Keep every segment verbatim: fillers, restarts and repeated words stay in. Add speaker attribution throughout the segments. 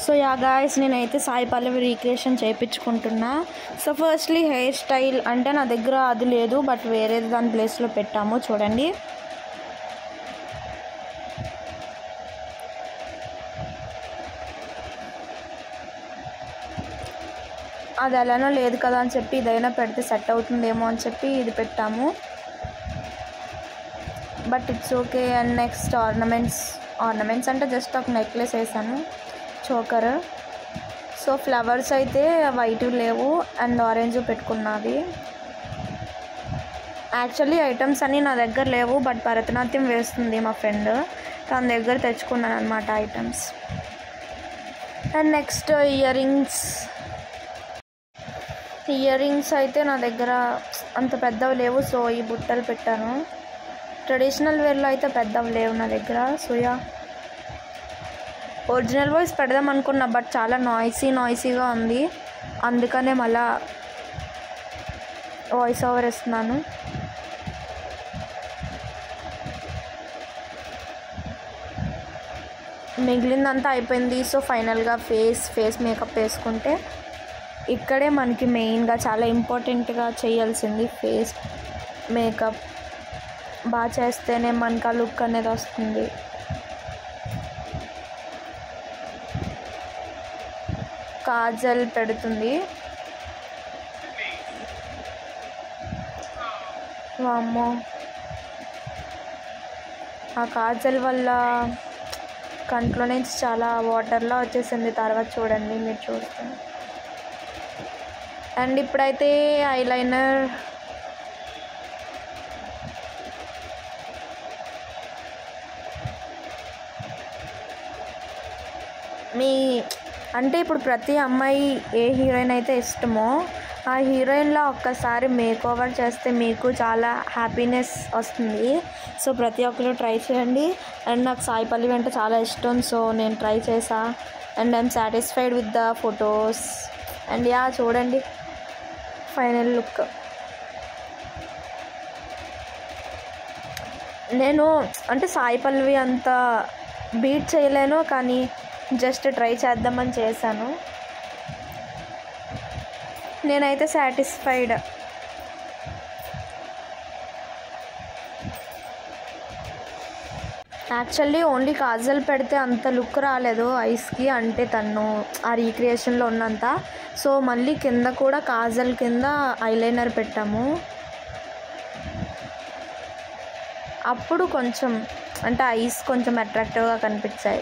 Speaker 1: So yeah guys, నేనైతే Sai Pallavi recreation చేయించుకుంటున్నా. So firstly hair style అంటే నా దగ్గర అది లేదు, బట్ వేరేది దాని ప్లేస్లో పెట్టాము. చూడండి, అది ఎలానో లేదు కదా అని చెప్పి ఇదైనా పెడితే సెట్ అవుతుందేమో అని చెప్పి ఇది పెట్టాము. But it's okay. And next ornaments ornaments అంటే జస్ట్ ఒక నెక్లెస్ వేసాను, చోకర్. సో ఫ్లవర్స్ అయితే వైట్ లేవు అండ్ ఆరెంజ్ పెట్టుకున్నవి. యాక్చువల్లీ ఐటమ్స్ అన్నీ నా దగ్గర లేవు, బట్ భరతనాట్యం వేస్తుంది మా ఫ్రెండ్, తన దగ్గర తెచ్చుకున్నాను అనమాట items. And next earrings earrings అయితే నా దగ్గర అంత పెద్దవి లేవు, సో ఈ బుట్టలు పెట్టాను. ట్రెడిషనల్ వేర్లో అయితే పెద్దవి లేవు నా దగ్గర. సో యా, ఒరిజినల్ వాయిస్ పెడదాం అనుకున్నా, బట్ చాలా నాయిసీ నాయిసీగా ఉంది, అందుకనే మళ్ళా వాయిస్ ఓవర్ ఇస్తున్నాను. మిగిలిందంతా అయిపోయింది. సో ఫైనల్గా ఫేస్ ఫేస్ మేకప్ వేసుకుంటే ఇక్కడే మనకి మెయిన్గా చాలా ఇంపార్టెంట్గా చేయాల్సింది ఫేస్ మేకప్. బాగా చేస్తేనే మనకు ఆ లుక్ అనేది వస్తుంది. కాజల్ పెడుతుంది. వామ్మో, ఆ కాజల్ వల్ల కంట్లో నుంచి చాలా వాటర్లా వచ్చేసింది. తర్వాత చూడండి, మీరు చూస్తే. అండ్ ఇప్పుడైతే ఐలైనర్ మీ అంటే ఇప్పుడు ప్రతి అమ్మాయి ఏ హీరోయిన్ అయితే ఇష్టమో ఆ హీరోయిన్లో ఒక్కసారి మేక్ ఓవర్ చేస్తే మీకు చాలా హ్యాపీనెస్ వస్తుంది. సో ప్రతి ఒక్కరు ట్రై చేయండి. అండ్ నాకు సాయి పల్లవి అంటే చాలా ఇష్టం, సో నేను ట్రై చేసా. And I'm satisfied with the photos. And yeah, చూడండి ఫైనల్ లుక్. నేను అంటే సాయి పల్లవి అంత బీట్ చేయలేను, కానీ జస్ట్ ట్రై చేద్దామని చేశాను. నేనైతే సాటిస్ఫైడ్. యాక్చువల్లీ ఓన్లీ కాజల్ పెడితే అంత లుక్ రాలేదు ఐస్కి, అంటే తను ఆ రీక్రియేషన్లో ఉన్నంత. సో మళ్ళీ కింద కూడా కాజల్ కింద ఐలైనర్ పెట్టాము. అప్పుడు కొంచెం అంటే ఐస్ కొంచెం అట్రాక్టివ్గా కనిపించాయి.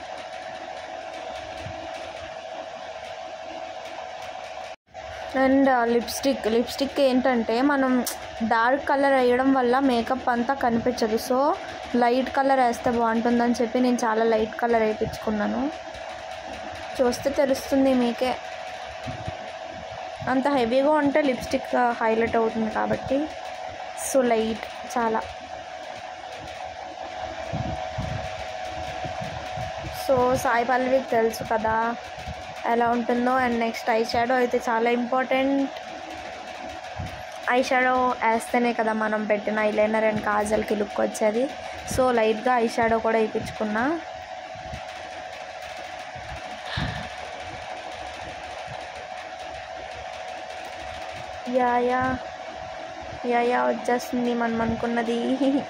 Speaker 1: అండ్ లిప్స్టిక్ లిప్స్టిక్ ఏంటంటే మనం డార్క్ కలర్ వేయడం వల్ల మేకప్ అంతా కనిపించదు. సో లైట్ కలర్ వేస్తే బాగుంటుందని చెప్పి నేను చాలా లైట్ కలర్ వేయించుకున్నాను. చూస్తే తెలుస్తుంది మీకే. అంత హెవీగా ఉంటే లిప్స్టిక్ హైలైట్ అవుతుంది కాబట్టి. సో లైట్ చాలా. సో సాయి పల్లవికి తెలుసు కదా ఎలా ఉంటుందో. అండ్ నెక్స్ట్ ఐ షాడో అయితే చాలా ఇంపార్టెంట్. ఐ షాడో వేస్తేనే కదా మనం పెట్టిన ఐలైనర్ అండ్ కాజల్కి లుక్ వచ్చేది. సో లైట్గా ఐ షాడో కూడా వేయించుకున్నా. యా యా యా యా వచ్చేస్తుంది మనం అనుకున్నది.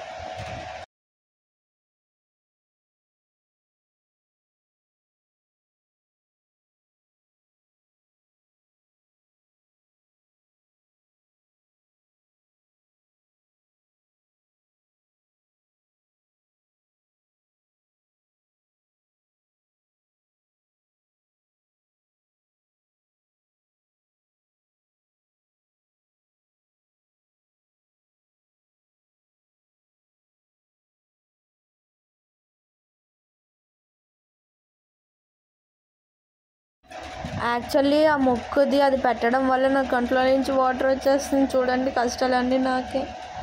Speaker 1: యాక్చువల్లీ ఆ ముక్కుది అది పెట్టడం వల్ల నా కంట్లో నుంచి వాటర్ వచ్చేస్తుంది. చూడండి కష్టాలన్నీ నాకే.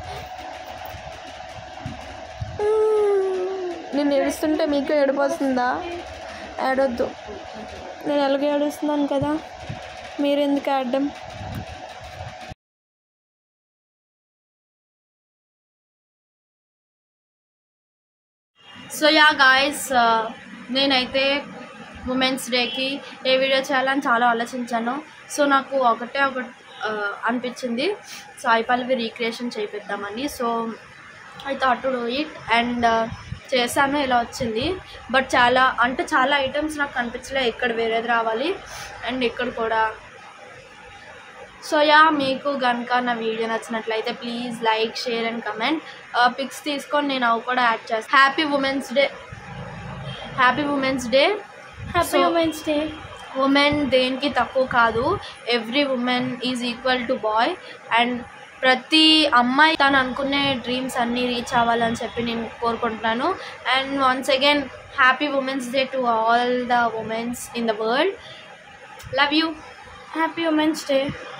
Speaker 1: నేను ఏడుస్తుంటే మీకు ఏడుపు వస్తుందా? ఏడొద్దు, నేను ఎలాగో ఏడుస్తున్నాను కదా, మీరు ఎందుకు ఏడడం? సో యా గాయస్, నేనైతే ఉమెన్స్ డేకి ఏ వీడియో చేయాలని చాలా ఆలోచించాను. సో నాకు ఒకటే ఒకటి అనిపించింది, సాయి పల్లవి రీక్రియేషన్ చేయిద్దామని. So I thought to do it and చేశాను, ఇలా వచ్చింది. బట్ చాలా అంటే చాలా ఐటమ్స్ నాకు కనిపించలే, ఇక్కడ వేరేది రావాలి అండ్ ఇక్కడ కూడా. సో యా, మీకు కనుక నా వీడియో నచ్చినట్లయితే please like, share and comment. Pics తీసుకొని నేను అవి కూడా యాడ్ చేస్తాను. Happy women's day, happy women's day, happy women's day. Women దేనికి తక్కువ కాదు, every women is equal to boy. And ప్రతి అమ్మాయి తను అనుకునే డ్రీమ్స్ అన్నీ రీచ్ అవ్వాలని చెప్పి నేను కోరుకుంటున్నాను. And once again happy women's day to all the women's in the world. Love you. Happy women's day.